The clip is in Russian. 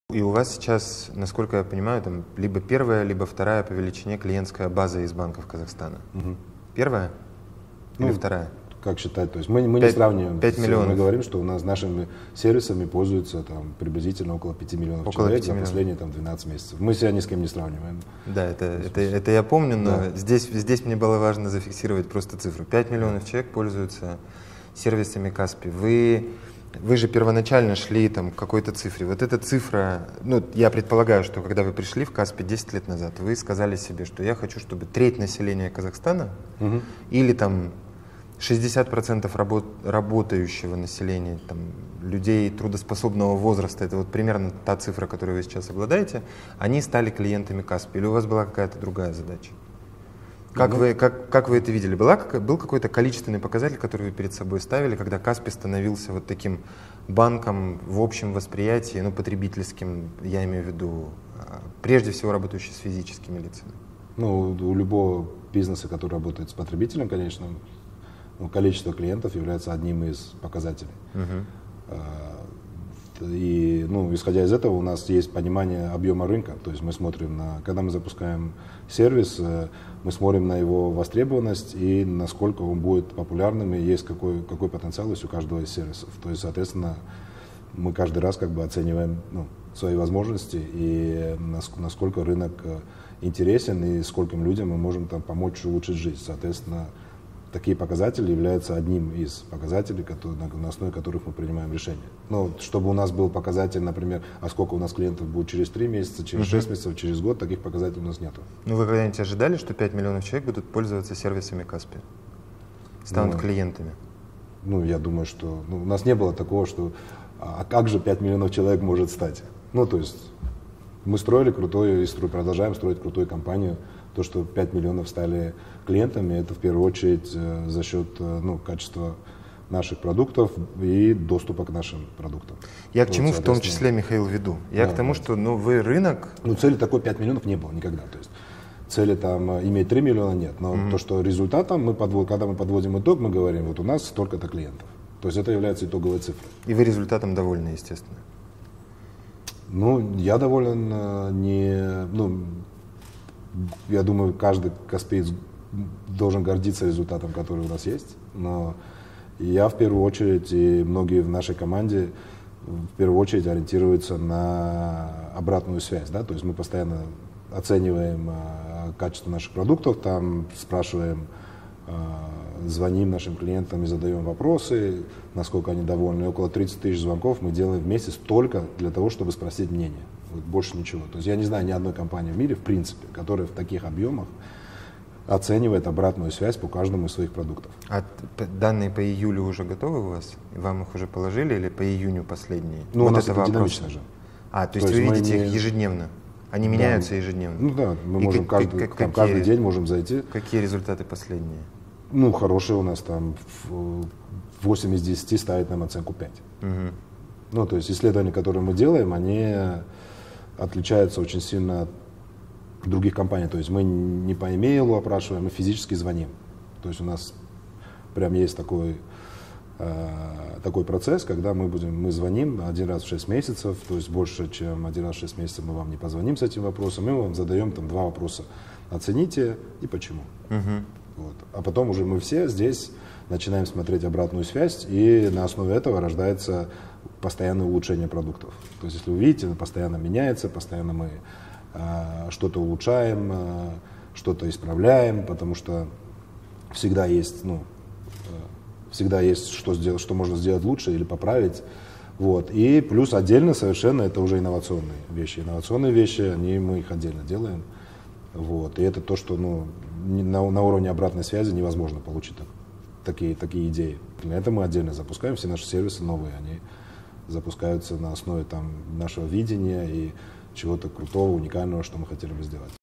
И у вас сейчас, насколько я понимаю, там либо первая, либо вторая по величине клиентская база из банков Казахстана. Первая или вторая? Как считать? То есть мы не сравниваем. 5 миллионов. Мы говорим, что у нас нашими сервисами пользуются там, приблизительно около 5 миллионов около человек 5 за миллионов. последние 12 месяцев. Мы себя ни с кем не сравниваем. Да, это я помню, но здесь мне было важно зафиксировать просто цифру. 5 миллионов человек пользуются сервисами Каспи. Вы же первоначально шли там, к какой-то цифре. Вот эта цифра, ну, я предполагаю, что когда вы пришли в Каспи 10 лет назад, вы сказали себе, что я хочу, чтобы треть населения Казахстана или там 60% работающего населения, там, людей трудоспособного возраста, это вот примерно та цифра, которую вы сейчас обладаете, они стали клиентами Каспи. Или у вас была какая-то другая задача? Как вы это видели? Был какой-то количественный показатель, который вы перед собой ставили, когда Каспи становился вот таким банком в общем восприятии, ну, потребительским, я имею в виду, прежде всего работающий с физическими лицами? Ну, у любого бизнеса, который работает с потребителем, конечно, количество клиентов является одним из показателей. И, исходя из этого, у нас есть понимание объема рынка. То есть мы смотрим когда мы запускаем сервис, мы смотрим на его востребованность и насколько он будет популярным, и есть какой потенциал есть у каждого из сервисов. То есть, соответственно, мы каждый раз оцениваем свои возможности и насколько рынок интересен, и скольким людям мы можем там помочь улучшить жизнь. Соответственно, такие показатели являются одним из показателей, на основе которых мы принимаем решения. Но чтобы у нас был показатель, например, а сколько у нас клиентов будет через 3 месяца, через 6 месяцев, через год, таких показателей у нас нет. Ну вы когда-нибудь ожидали, что 5 миллионов человек будут пользоваться сервисами Каспи? Станут клиентами? Я думаю, что у нас не было такого, что а как же 5 миллионов человек может стать? То есть мы строили продолжаем строить крутую компанию. То, что 5 миллионов стали клиентами, это в первую очередь за счет качества наших продуктов и доступа к нашим продуктам. Я к чему в том числе, Михаил, веду? Я к тому, что вы рынок... Цели такой 5 миллионов не было никогда. То есть цели там иметь 3 миллиона нет. Но то, что результатом, когда мы подводим итог, мы говорим, вот у нас столько-то клиентов. То есть это является итоговой цифрой. И вы результатом довольны, естественно? Я доволен я думаю, каждый каспиец должен гордиться результатом, который у нас есть. Но я в первую очередь и многие в нашей команде в первую очередь ориентируются на обратную связь. Да? То есть мы постоянно оцениваем качество наших продуктов, там спрашиваем, звоним нашим клиентам и задаем вопросы, насколько они довольны. Около 30 тысяч звонков мы делаем в месяц только для того, чтобы спросить мнение. Больше ничего. То есть я не знаю ни одной компании в мире, в принципе, которая в таких объемах оценивает обратную связь по каждому из своих продуктов. А данные по июлю уже готовы у вас? Вам их уже положили или по июню последние? У нас это динамично же. То есть вы видите их ежедневно? Они меняются ежедневно? Мы можем каждый день можем зайти. Какие результаты последние? Хорошие у нас там 8 из 10 ставят нам оценку 5. То есть исследования, которые мы делаем, они отличаются очень сильно от других компаний. То есть мы не по имейлу опрашиваем, мы физически звоним. То есть у нас прям есть такой процесс, когда мы звоним 1 раз в 6 месяцев, то есть больше, чем 1 раз в 6 месяцев мы вам не позвоним с этим вопросом, и мы вам задаем там 2 вопроса. Оцените и почему. А потом уже мы все здесь начинаем смотреть обратную связь, и на основе этого рождается постоянное улучшение продуктов. То есть, если вы видите, постоянно меняется, постоянно мы что-то улучшаем, что-то исправляем, потому что всегда есть, что можно сделать лучше или поправить. И плюс отдельно совершенно это уже инновационные вещи. Инновационные вещи, мы их отдельно делаем. И это то, что на уровне обратной связи невозможно получить такие идеи. Для этого мы отдельно запускаем все наши сервисы новые, они запускаются на основе нашего видения и чего-то крутого, уникального, что мы хотели бы сделать.